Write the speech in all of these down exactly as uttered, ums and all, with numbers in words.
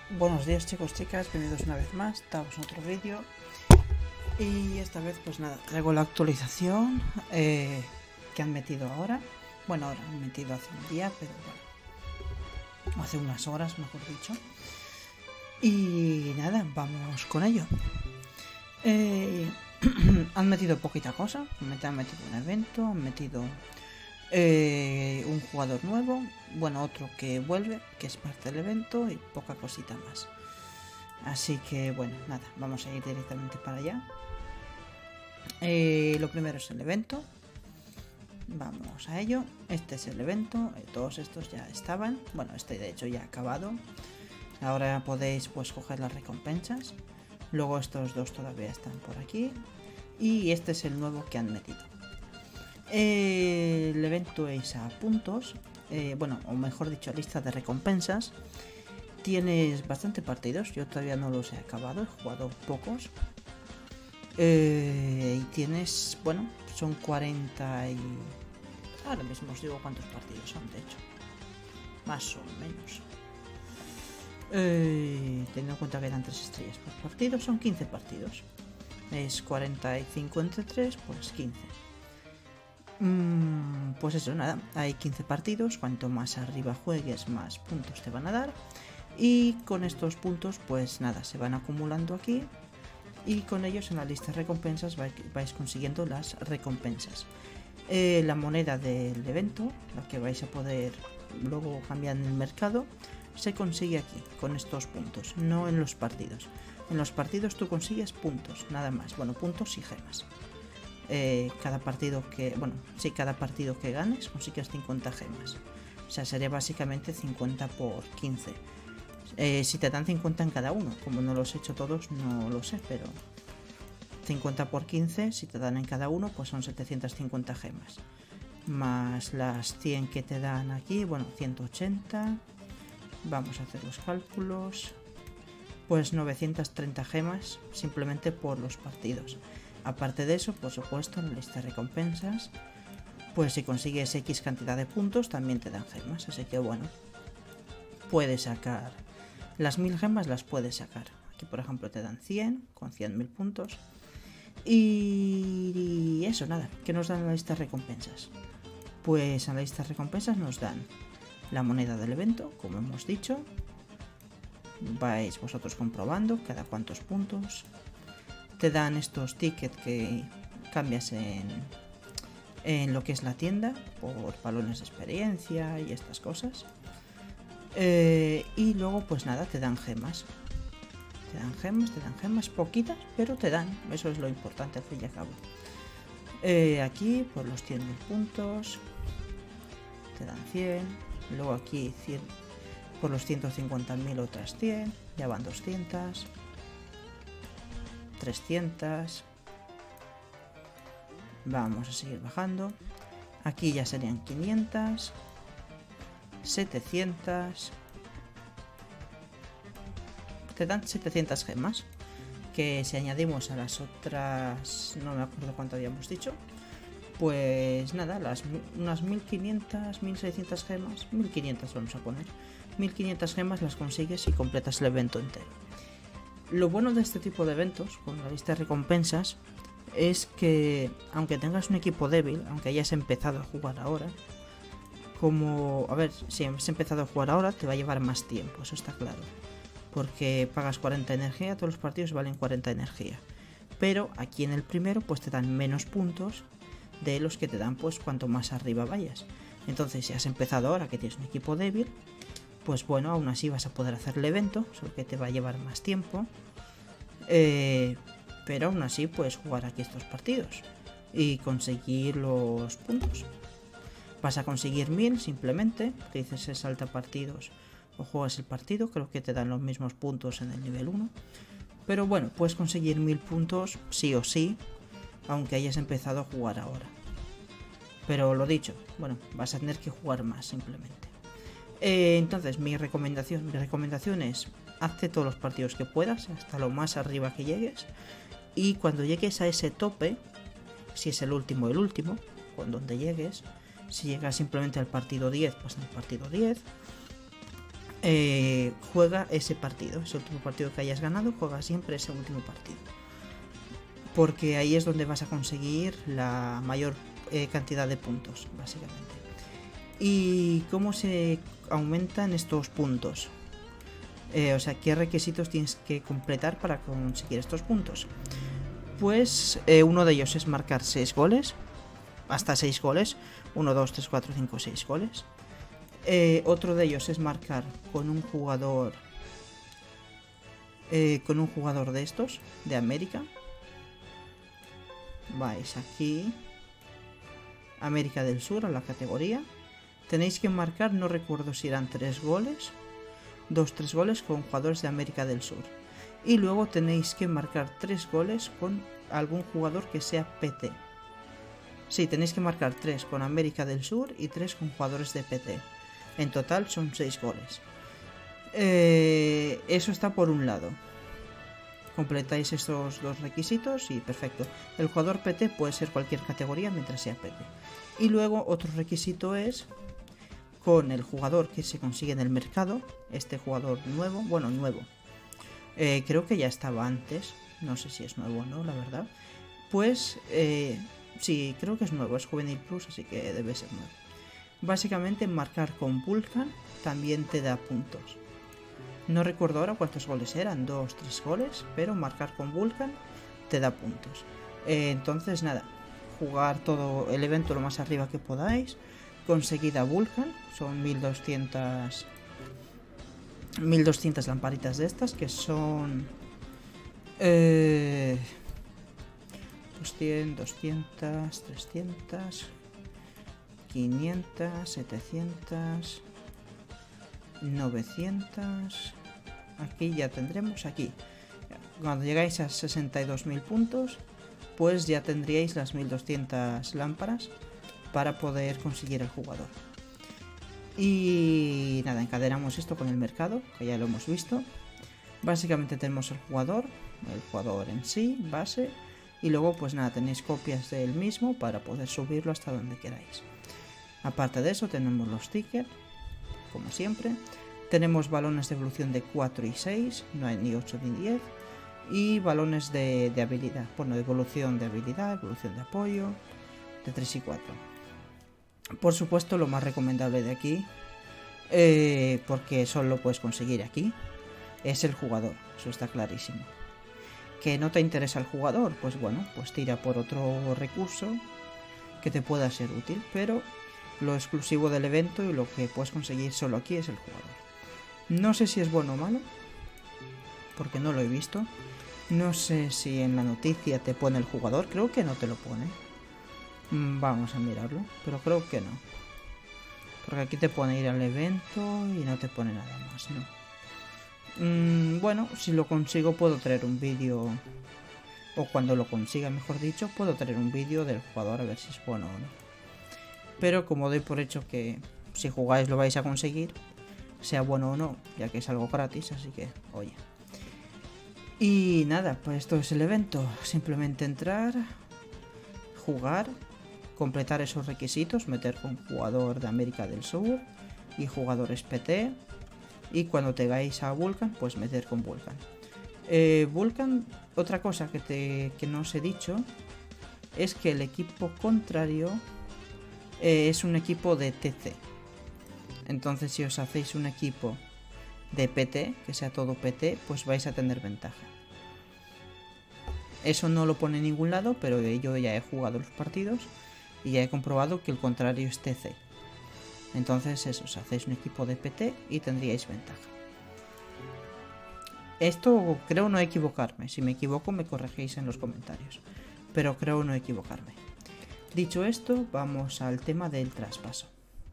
Buenos días chicos, chicas, bienvenidos una vez más, estamos en otro vídeo. Y esta vez pues nada, traigo la actualización eh, que han metido ahora. Bueno, ahora han metido hace un día, pero bueno, hace unas horas mejor dicho. Y nada, vamos con ello. eh, Han metido poquita cosa, han metido un evento, han metido eh, un jugador nuevo, bueno, otro que vuelve, que es parte del evento, y poca cosita más. Así que bueno, nada, vamos a ir directamente para allá. Eh, lo primero es el evento. Vamos a ello. Este es el evento. Eh, todos estos ya estaban. Bueno, este de hecho ya ha acabado. Ahora podéis pues coger las recompensas. Luego estos dos todavía están por aquí. Y este es el nuevo que han metido. Eh, el evento es a puntos. Eh, bueno, o mejor dicho, lista de recompensas. Tienes bastante partidos. Yo todavía no los he acabado. He jugado pocos. Eh, y tienes, bueno, son cuarenta y... Ahora mismo os digo cuántos partidos son, de hecho. Más o menos. Eh, teniendo en cuenta que eran tres estrellas por partido, son quince partidos. Es cuarenta y cinco entre tres, pues quince. Mm, pues eso, nada, hay quince partidos. Cuanto más arriba juegues, más puntos te van a dar. Y con estos puntos, pues nada, se van acumulando aquí. Y con ellos en la lista de recompensas vais consiguiendo las recompensas. Eh, la moneda del evento, la que vais a poder luego cambiar en el mercado, se consigue aquí, con estos puntos, no en los partidos. En los partidos tú consigues puntos, nada más. Bueno, puntos y gemas. Eh, cada partido que, bueno, sí, cada partido que ganes consigues cincuenta gemas. O sea, sería básicamente cincuenta por quince. Eh, si te dan cincuenta en cada uno, como no los he hecho todos, no lo sé, pero cincuenta por quince, si te dan en cada uno, pues son setecientas cincuenta gemas. Más las cien que te dan aquí, bueno, ciento ochenta. Vamos a hacer los cálculos. Pues novecientas treinta gemas simplemente por los partidos. Aparte de eso, por supuesto, en la lista de recompensas, pues si consigues X cantidad de puntos, también te dan gemas. Así que bueno, puedes sacar las mil gemas, las puedes sacar. Aquí por ejemplo te dan cien con cien mil puntos. Y eso, nada, ¿qué nos dan en la lista de recompensas? Pues en la lista de recompensas nos dan la moneda del evento, como hemos dicho. Vais vosotros comprobando cada cuántos puntos. Te dan estos tickets que cambias en, en lo que es la tienda por balones de experiencia y estas cosas. Eh, y luego pues nada, te dan gemas. Te dan gemas, te dan gemas, poquitas, pero te dan. Eso es lo importante al fin y al cabo. Eh, aquí por los cien mil puntos te dan cien. Luego aquí cien, por los ciento cincuenta mil otras cien. Ya van doscientas. trescientas. Vamos a seguir bajando. Aquí ya serían quinientas. setecientas. Te dan setecientas gemas, que si añadimos a las otras, no me acuerdo cuánto habíamos dicho, pues nada, las unas mil quinientas, mil seiscientas gemas, mil quinientas vamos a poner, mil quinientas gemas las consigues y completas el evento entero. Lo bueno de este tipo de eventos, con la lista de recompensas, es que aunque tengas un equipo débil, aunque hayas empezado a jugar ahora, como, a ver, si has empezado a jugar ahora te va a llevar más tiempo, eso está claro. Porque pagas cuarenta energía, todos los partidos valen cuarenta energía. Pero aquí en el primero pues te dan menos puntos de los que te dan pues cuanto más arriba vayas. Entonces si has empezado ahora que tienes un equipo débil, pues bueno, aún así vas a poder hacer el evento, solo que te va a llevar más tiempo. Eh, pero aún así puedes jugar aquí estos partidos y conseguir los puntos. Vas a conseguir mil simplemente, te dices es salta partidos o juegas el partido, creo que te dan los mismos puntos en el nivel uno. Pero bueno, puedes conseguir mil puntos sí o sí, aunque hayas empezado a jugar ahora. Pero lo dicho, bueno, vas a tener que jugar más simplemente. Eh, entonces mi recomendación, mi recomendación es hazte todos los partidos que puedas, hasta lo más arriba que llegues. Y cuando llegues a ese tope, si es el último, el último, con donde llegues, si llegas simplemente al partido diez, pues en el partido diez. eh, juega ese partido, ese último partido que hayas ganado, juega siempre ese último partido. Porque ahí es donde vas a conseguir la mayor eh, cantidad de puntos, básicamente. ¿Y cómo se aumentan estos puntos? Eh, o sea, ¿qué requisitos tienes que completar para conseguir estos puntos? Pues eh, uno de ellos es marcar seis goles, hasta seis goles, uno, dos, tres, cuatro, cinco, seis goles. Eh, otro de ellos es marcar con un jugador, eh, con un jugador de estos, de América. Vais aquí, América del Sur, a la categoría. Tenéis que marcar, no recuerdo si eran tres goles, dos, tres goles con jugadores de América del Sur. Y luego tenéis que marcar tres goles con algún jugador que sea P T. Sí, tenéis que marcar tres con América del Sur y tres con jugadores de P T. En total son seis goles. Eh, eso está por un lado. Completáis estos dos requisitos y perfecto. El jugador P T puede ser cualquier categoría mientras sea P T. Y luego otro requisito es con el jugador que se consigue en el mercado. Este jugador nuevo, bueno, nuevo. Eh, creo que ya estaba antes. No sé si es nuevo o no, la verdad. Pues eh, sí, creo que es nuevo. Es Juvenil Plus, así que debe ser nuevo. Básicamente marcar con Vulcan también te da puntos. No recuerdo ahora cuántos goles eran, dos, tres goles, pero marcar con Vulcan te da puntos. Eh, entonces nada, jugar todo el evento lo más arriba que podáis. Conseguid a Vulcan, son mil doscientas lamparitas de estas, que son eh, doscientas, doscientas, trescientas, quinientas, setecientas, novecientas. Aquí ya tendremos, aquí cuando llegáis a sesenta y dos mil puntos, pues ya tendríais las mil doscientas lámparas para poder conseguir el jugador. Y nada, encadenamos esto con el mercado, que ya lo hemos visto. Básicamente tenemos el jugador, el jugador en sí, base, y luego pues nada, tenéis copias del mismo para poder subirlo hasta donde queráis. Aparte de eso tenemos los tickets, como siempre. Tenemos balones de evolución de cuatro y seis, no hay ni ocho ni diez. Y balones de, de habilidad, bueno, de evolución de habilidad, evolución de apoyo, de tres y cuatro. Por supuesto, lo más recomendable de aquí, eh, porque solo lo puedes conseguir aquí, es el jugador, eso está clarísimo. ¿Que no te interesa el jugador? Pues bueno, pues tira por otro recurso que te pueda ser útil, pero lo exclusivo del evento y lo que puedes conseguir solo aquí es el jugador. No sé si es bueno o malo, porque no lo he visto. No sé si en la noticia te pone el jugador, creo que no te lo pone. Vamos a mirarlo, pero creo que no. Porque aquí te pone ir al evento y no te pone nada más, ¿no? Mm, bueno, si lo consigo puedo traer un vídeo, o cuando lo consiga, mejor dicho, puedo traer un vídeo del jugador a ver si es bueno o no. Pero como doy por hecho que si jugáis lo vais a conseguir, sea bueno o no, ya que es algo gratis, así que, oye. Y nada, pues esto es el evento. Simplemente entrar, jugar, completar esos requisitos, meter con jugador de América del Sur y jugadores P T. Y cuando tengáis a Vulcan, pues meter con Vulcan. Eh, Vulcan, otra cosa que, te, que no os he dicho, es que el equipo contrario eh, es un equipo de T C. Entonces si os hacéis un equipo de P T, que sea todo P T, pues vais a tener ventaja. Eso no lo pone en ningún lado, pero yo ya he jugado los partidos y ya he comprobado que el contrario es T C. Entonces eso, os hacéis un equipo de P T y tendríais ventaja. Esto creo no equivocarme, si me equivoco me corregéis en los comentarios, pero creo no equivocarme. Dicho esto, vamos al tema del traspaso.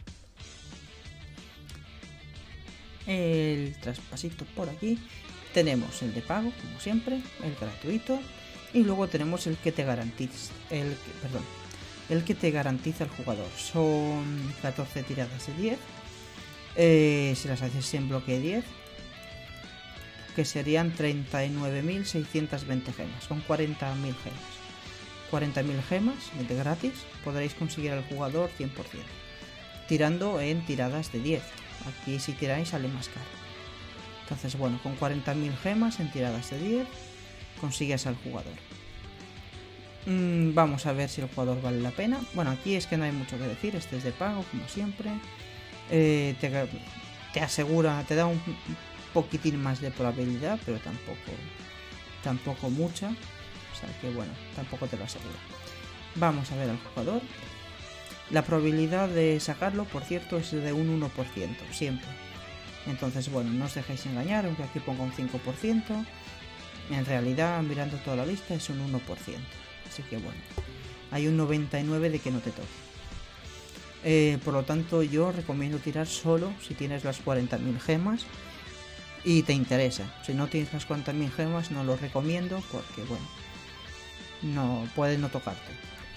El traspasito por aquí. Tenemos el de pago, como siempre, el gratuito, y luego tenemos el que te garantiza, el que, perdón, el que te garantiza el jugador. Son catorce tiradas de diez, eh, si las haces en bloque de diez, que serían treinta y nueve mil seiscientas veinte gemas, son cuarenta mil gemas. cuarenta mil gemas de gratis, podréis conseguir al jugador cien por cien, tirando en tiradas de diez. Aquí si tiráis sale más caro. Entonces, bueno, con cuarenta mil gemas en tiradas de diez consigues al jugador. Mm, vamos a ver si el jugador vale la pena. Bueno, aquí es que no hay mucho que decir, este es de pago, como siempre. Eh, te, te asegura, te da un poquitín más de probabilidad, pero tampoco, tampoco mucha. O sea que bueno, tampoco te lo asegura. Vamos a ver al jugador. La probabilidad de sacarlo, por cierto, es de un uno por ciento, siempre. Entonces, bueno, no os dejéis engañar, aunque aquí ponga un cinco por ciento. En realidad, mirando toda la lista, es un uno por ciento. Así que bueno, hay un noventa y nueve por ciento de que no te toque. Eh, por lo tanto, yo recomiendo tirar solo si tienes las cuarenta mil gemas y te interesa. Si no tienes las cuarenta mil gemas, no lo recomiendo porque, bueno, no puede no tocarte.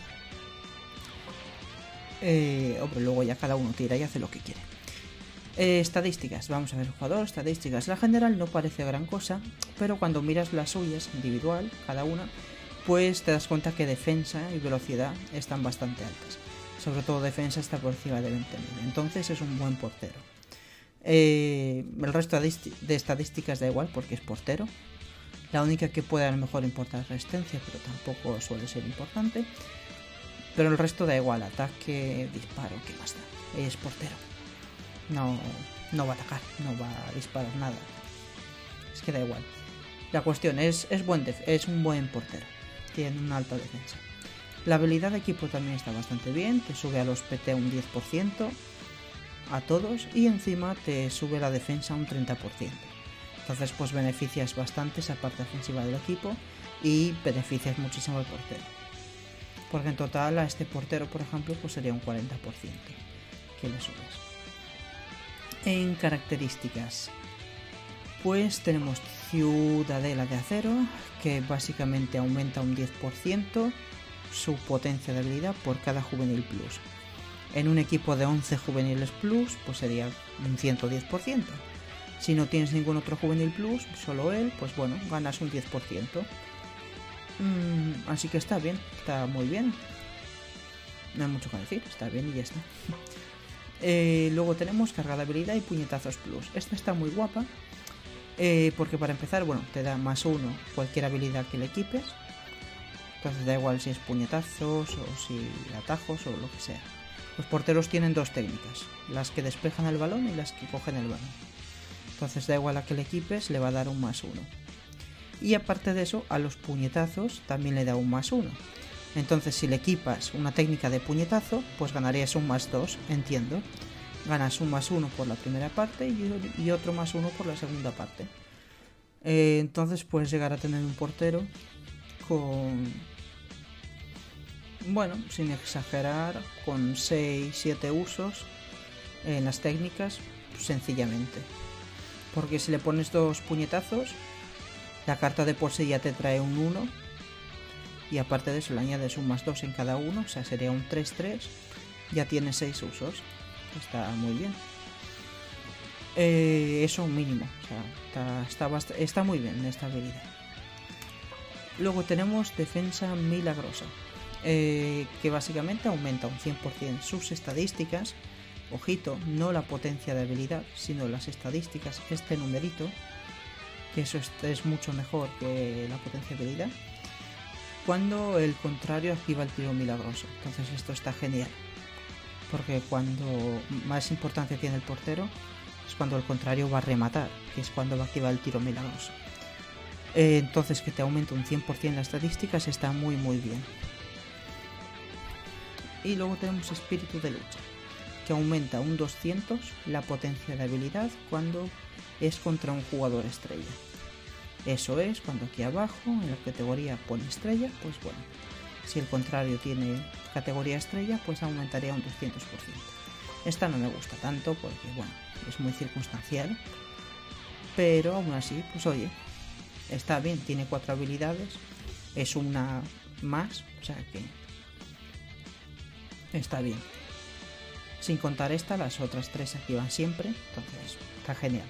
Eh, hombre, luego ya cada uno tira y hace lo que quiere. Eh, estadísticas, vamos a ver el jugador, estadísticas. La general no parece gran cosa, pero cuando miras las suyas individual, cada una, pues te das cuenta que defensa y velocidad están bastante altas. Sobre todo defensa está por encima de veinte mil, entonces es un buen portero. Eh, el resto de estadísticas da igual porque es portero. La única que puede a lo mejor importar es resistencia, pero tampoco suele ser importante. Pero el resto da igual, ataque, disparo, ¿qué más da? Es portero. No, no va a atacar, no va a disparar nada. Es que da igual. La cuestión es, es, buen def es un buen portero. Tiene una alta defensa. La habilidad de equipo también está bastante bien. Te sube a los P T un diez por ciento. A todos. Y encima te sube la defensa un treinta por ciento. Entonces pues beneficias bastante esa parte ofensiva del equipo. Y beneficias muchísimo al portero. Porque en total a este portero, por ejemplo, pues sería un cuarenta por ciento que le subes. En características, pues tenemos Ciudadela de Acero, que básicamente aumenta un diez por ciento su potencia de habilidad por cada juvenil plus. En un equipo de once juveniles plus, pues sería un ciento diez por ciento. Si no tienes ningún otro juvenil plus, solo él, pues bueno, ganas un diez por ciento. Mm, así que está bien, está muy bien. No hay mucho que decir, está bien y ya está. Eh, luego tenemos carga de habilidad y puñetazos plus. Esta está muy guapa eh, porque para empezar, bueno, te da más uno cualquier habilidad que le equipes. Entonces da igual si es puñetazos o si atajos o lo que sea. Los porteros tienen dos técnicas, las que despejan el balón y las que cogen el balón. Entonces da igual a que le equipes, le va a dar un más uno. Y aparte de eso, a los puñetazos también le da un más uno. Entonces si le equipas una técnica de puñetazo, pues ganarías un más dos, entiendo. Ganas un más uno por la primera parte y, y otro más uno por la segunda parte. Eh, entonces puedes llegar a tener un portero con... Bueno, sin exagerar, con seis siete usos en las técnicas, sencillamente. Porque si le pones dos puñetazos, la carta de por sí ya te trae un uno. Y aparte de eso le añades un más dos en cada uno, o sea, sería un tres tres. Ya tiene seis usos. Está muy bien. Eh, eso mínimo. O sea, está, está, está muy bien esta habilidad. Luego tenemos defensa milagrosa. Eh, que básicamente aumenta un cien por ciento sus estadísticas. Ojito, no la potencia de habilidad, sino las estadísticas. Este numerito. Que eso es, es mucho mejor que la potencia de habilidad. Cuando el contrario activa el tiro milagroso. Entonces esto está genial. Porque cuando más importancia tiene el portero es cuando el contrario va a rematar, que es cuando va a activar el tiro milagroso. Eh, entonces que te aumente un cien por ciento las estadísticas está muy muy bien. Y luego tenemos espíritu de lucha, que aumenta un doscientos la potencia de habilidad cuando es contra un jugador estrella. Eso es, cuando aquí abajo en la categoría pone estrella, pues bueno, si el contrario tiene categoría estrella, pues aumentaría un doscientos por ciento. Esta no me gusta tanto porque, bueno, es muy circunstancial, pero aún así, pues oye, está bien, tiene cuatro habilidades, es una más, o sea que está bien. Sin contar esta, las otras tres activan siempre, entonces está genial.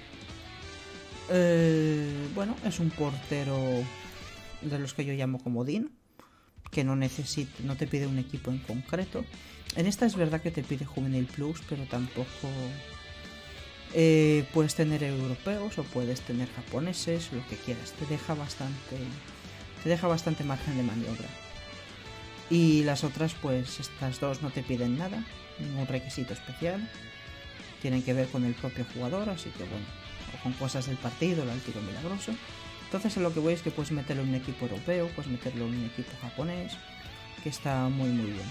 Eh, bueno, es un portero de los que yo llamo comodín, que no necesita, no te pide un equipo en concreto. En esta es verdad que te pide Juvenil Plus, pero tampoco Eh, puedes tener europeos o puedes tener japoneses, lo que quieras. Te deja bastante, te deja bastante margen de maniobra. Y las otras, pues estas dos no te piden nada, ningún requisito especial. Tienen que ver con el propio jugador, así que bueno, o con cosas del partido, el tiro milagroso. Entonces a lo que voy es que puedes meterlo en un equipo europeo, puedes meterlo en un equipo japonés, que está muy muy bien.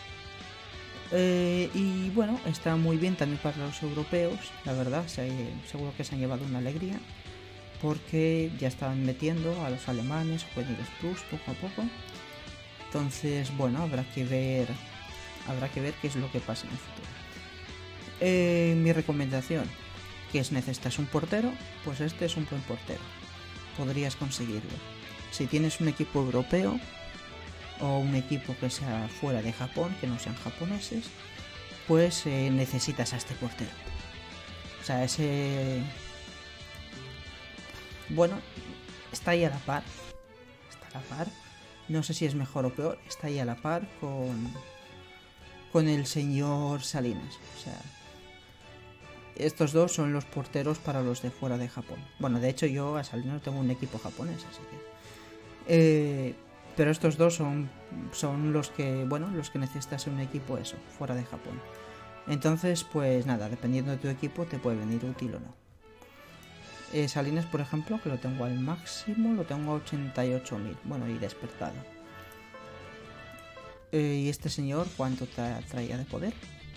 Eh, y bueno, está muy bien también para los europeos, la verdad, se, seguro que se han llevado una alegría, porque ya están metiendo a los alemanes, juveniles plus, poco a poco. Entonces, bueno, habrá que ver, habrá que ver qué es lo que pasa en el futuro. Eh, mi recomendación, que es necesitas un portero, pues este es un buen portero. Podrías conseguirlo. Si tienes un equipo europeo o un equipo que sea fuera de Japón, que no sean japoneses, pues eh, necesitas a este portero. O sea, ese... Bueno, está ahí a la par. Está a la par. No sé si es mejor o peor. Está ahí a la par con... con el señor Salinas. O sea... Estos dos son los porteros para los de fuera de Japón. Bueno, de hecho yo a Salinas tengo un equipo japonés, así que... Eh, pero estos dos son, son los que, bueno, los que necesitas en un equipo eso, fuera de Japón. Entonces, pues nada, dependiendo de tu equipo te puede venir útil o no. Eh, Salinas, por ejemplo, que lo tengo al máximo, lo tengo a ochenta y ocho mil. Bueno, y despertado. Eh, ¿Y este señor cuánto tra traía de poder?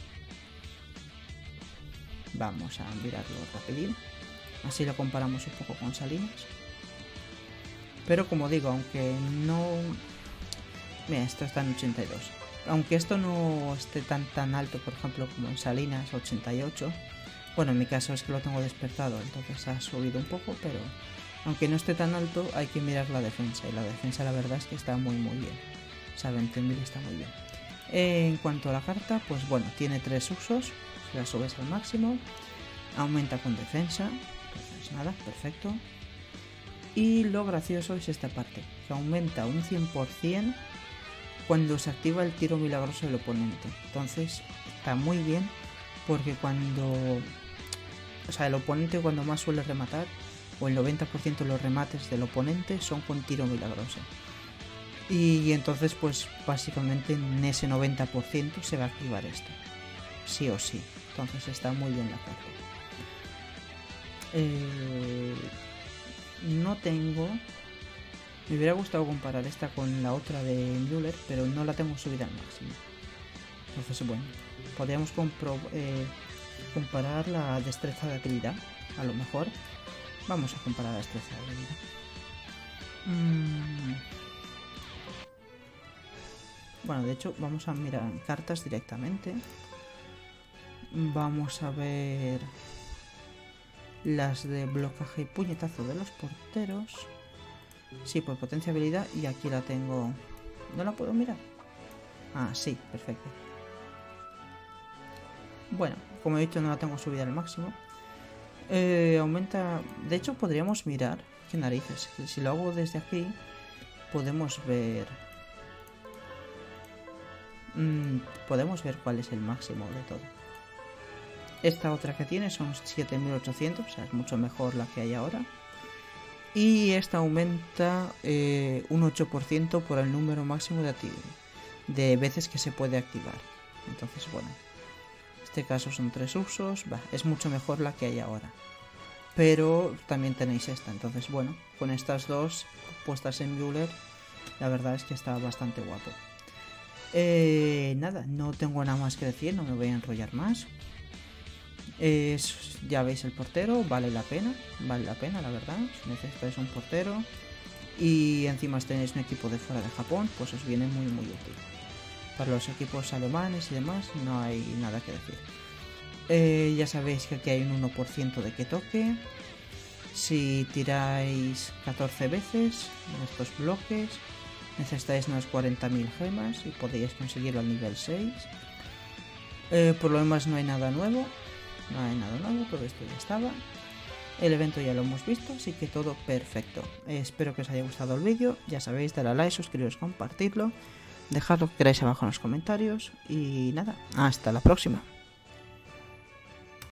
Vamos a mirarlo rapidín. Así lo comparamos un poco con Salinas. Pero como digo, aunque no... Mira, esto está en ochenta y dos. Aunque esto no esté tan tan alto, por ejemplo, como en Salinas, ochenta y ocho. Bueno, en mi caso es que lo tengo despertado, entonces ha subido un poco, pero... Aunque no esté tan alto, hay que mirar la defensa. Y la defensa, la verdad, es que está muy muy bien. O sea, veinte mil está muy bien. Eh, en cuanto a la carta, pues bueno, tiene tres usos. Si la subes al máximo. Aumenta con defensa. Entonces nada, perfecto. Y lo gracioso es esta parte, que aumenta un cien por cien cuando se activa el tiro milagroso del oponente. Entonces está muy bien porque cuando... O sea, el oponente cuando más suele rematar, o el noventa por ciento de los remates del oponente son con tiro milagroso. Y entonces pues básicamente en ese noventa por ciento se va a activar esto. Sí o sí. Entonces está muy bien la carta. Eh... No tengo... Me hubiera gustado comparar esta con la otra de Müller, pero no la tengo subida al máximo. Entonces, bueno, podríamos eh, comparar la destreza de habilidad. A lo mejor vamos a comparar la destreza de habilidad. Mm. Bueno, de hecho, vamos a mirar cartas directamente. Vamos a ver... las de blocaje y puñetazo de los porteros. Sí, por potencia habilidad. Y aquí la tengo... ¿No la puedo mirar? Ah, sí, perfecto. Bueno, como he dicho, no la tengo subida al máximo. Eh, aumenta... De hecho, podríamos mirar... ¿Qué narices? Si lo hago desde aquí, podemos ver... Mm, podemos ver cuál es el máximo de todo. Esta otra que tiene son siete mil ochocientos, o sea, es mucho mejor la que hay ahora. Y esta aumenta eh, un ocho por ciento por el número máximo de, de veces que se puede activar. Entonces, bueno, en este caso son tres usos, bah, es mucho mejor la que hay ahora. Pero también tenéis esta, entonces, bueno, con estas dos puestas en Müller, la verdad es que está bastante guapo. Eh, nada, no tengo nada más que decir, no me voy a enrollar más. Es, ya veis el portero, vale la pena, vale la pena la verdad, si necesitáis un portero y encima tenéis un equipo de fuera de Japón, pues os viene muy muy útil. Para los equipos alemanes y demás no hay nada que decir. Eh, ya sabéis que aquí hay un uno por ciento de que toque. Si tiráis catorce veces en estos bloques necesitáis unas cuarenta mil gemas y podéis conseguirlo al nivel seis. Eh, por lo demás no hay nada nuevo. No hay nada nuevo, todo esto ya estaba. El evento ya lo hemos visto, así que todo perfecto. Eh, espero que os haya gustado el vídeo. Ya sabéis, darle a like, suscribiros, compartirlo. Dejad lo que queráis abajo en los comentarios. Y nada, hasta la próxima.